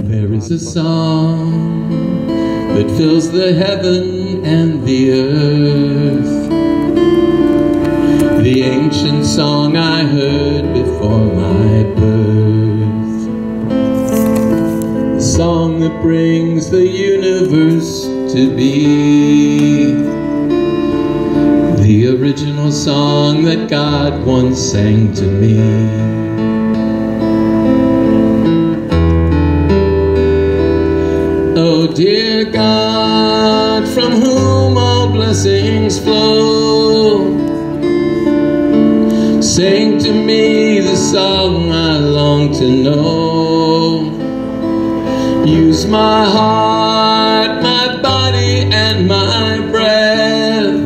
There is a song that fills the heaven and the earth, the ancient song I heard before my birth, the song that brings the universe to be, the original song that God once sang to me. Oh dear God, from whom all blessings flow, sing to me the song I long to know. Use my heart, my body, and my breath.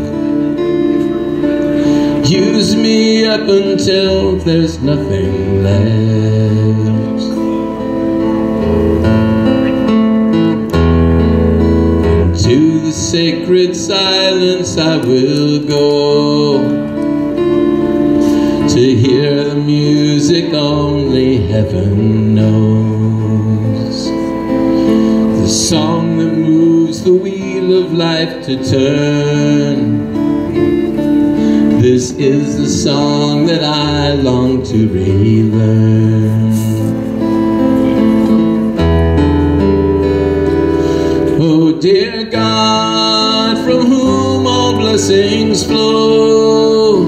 Use me up until there's nothing left. To the sacred silence I will go, to hear the music only heaven knows, the song that moves the wheel of life to turn. This is the song that I long to relearn. Oh dear God, from whom all blessings flow,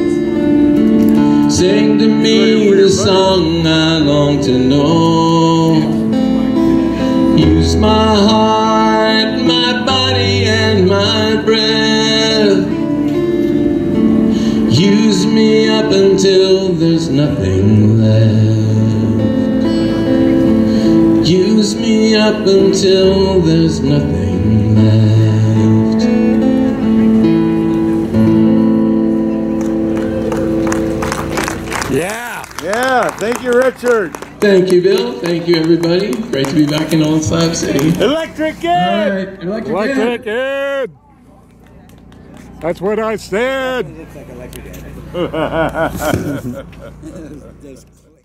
sing to me the song I long to know. Use my heart, my body, and my breath. Use me up until there's nothing left. Use me up until there's nothing left. Yeah. Yeah. Thank you, Richard. Thank you, Bill. Thank you, everybody. Great to be back in Old Slab City. Electric Ed. All right, Electric Ed. That's what I said. Looks like Electric Ed.